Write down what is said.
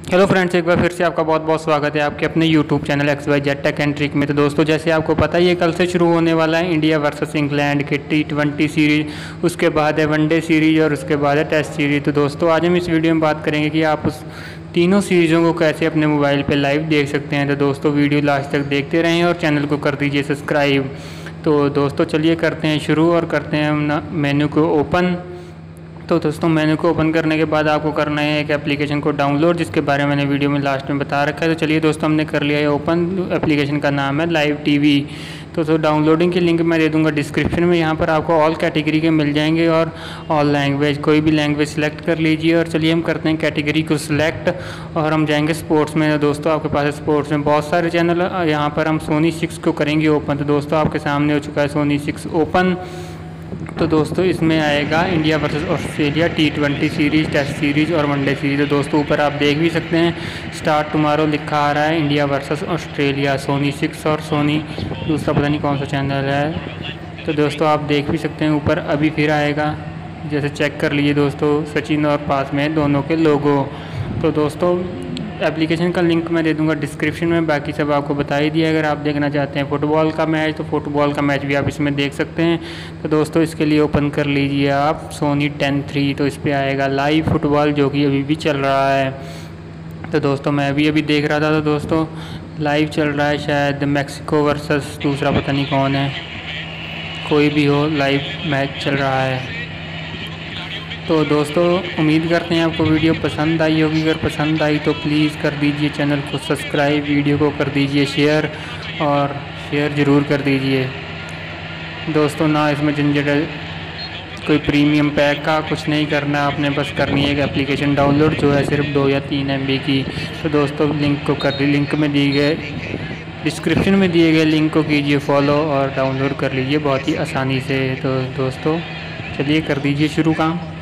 Hello friends, एक बार फिर से आपका बहुत बहुत स्वागत है आपके अपने YouTube channel XYZ tech and trick में। तो दोस्तों, जैसे आपको पता ही है, कल से शुरू होने वाला है इंडिया वर्सेस इंग्लैंड के T20 सीरीज़। उसके बाद है वनडे सीरीज़ और उसके बाद है टेस्ट सीरीज़। तो दोस्तों, आज हम इस वीडियो में बात करेंगे कि आप उस तीनों सीरीज़ों को कैसे अपने मोबाइल पर लाइव देख सकते हैं। तो दोस्तों, वीडियो लास्ट तक देखते रहें और चैनल को कर दीजिए सब्सक्राइब। तो दोस्तों, चलिए करते हैं शुरू और करते हैं हम मेन्यू को ओपन। तो दोस्तों, मेन्यू को ओपन करने के बाद आपको करना है एक एप्लीकेशन को डाउनलोड, जिसके बारे में मैंने वीडियो में लास्ट में बता रखा है। तो चलिए दोस्तों, हमने कर लिया है ओपन। एप्लीकेशन का नाम है लाइव टीवी। तो डाउनलोडिंग की लिंक मैं दे दूंगा डिस्क्रिप्शन में। यहाँ पर आपको ऑल कैटेगरी के मिल जाएंगे और ऑल लैंग्वेज, कोई भी लैंग्वेज सेलेक्ट कर लीजिए। और चलिए हम करते हैं कैटेगरी को सिलेक्ट और हम जाएंगे स्पोर्ट्स में। दोस्तों, आपके पास स्पोर्ट्स में बहुत सारे चैनल। यहाँ पर हम सोनी 6 को करेंगे ओपन। तो दोस्तों, आपके सामने हो चुका है सोनी 6 ओपन। तो दोस्तों, इसमें आएगा India versus Australia T20 series, test series और वनडे सीरीज़। तो दोस्तों, ऊपर आप देख भी सकते हैं स्टार्ट टुमारो लिखा आ रहा है। इंडिया वर्सेस ऑस्ट्रेलिया, सोनी 6 और सोनी दूसरा पता नहीं कौन सा चैनल है। तो दोस्तों, आप देख भी सकते हैं ऊपर अभी फिर आएगा। जैसे चेक कर लीजिए दोस्तों, सचिन और पास में दोनों के लोगो। तो दोस्तों, एप्लीकेशन का लिंक मैं दे दूंगा डिस्क्रिप्शन में। बाकी सब आपको बता ही दिया। अगर आप देखना चाहते हैं फुटबॉल का मैच, तो फुटबॉल का मैच भी आप इसमें देख सकते हैं। तो दोस्तों, इसके लिए ओपन कर लीजिए आप सोनी 10-3। तो इस पर आएगा लाइव फुटबॉल, जो कि अभी भी चल रहा है। तो दोस्तों, मैं अभी देख रहा था। तो दोस्तों, लाइव चल रहा है, शायद मैक्सिको वर्सेस दूसरा पता नहीं कौन है, कोई भी हो, लाइव मैच चल रहा है। तो दोस्तों, उम्मीद करते हैं आपको वीडियो पसंद आई होगी। अगर पसंद आई तो प्लीज़ कर दीजिए चैनल को सब्सक्राइब, वीडियो को कर दीजिए शेयर और शेयर ज़रूर कर दीजिए दोस्तों। ना इसमें झंझट है कोई प्रीमियम पैक का, कुछ नहीं करना आपने, बस करनी है एक एप्लीकेशन डाउनलोड, जो है सिर्फ 2 या 3 MB की। तो दोस्तों, लिंक को कर दी, लिंक में दिए गए डिस्क्रिप्शन में दिए गए लिंक को कीजिए फॉलो और डाउनलोड कर लीजिए बहुत ही आसानी से। तो दोस्तों, चलिए कर दीजिए शुरू काम।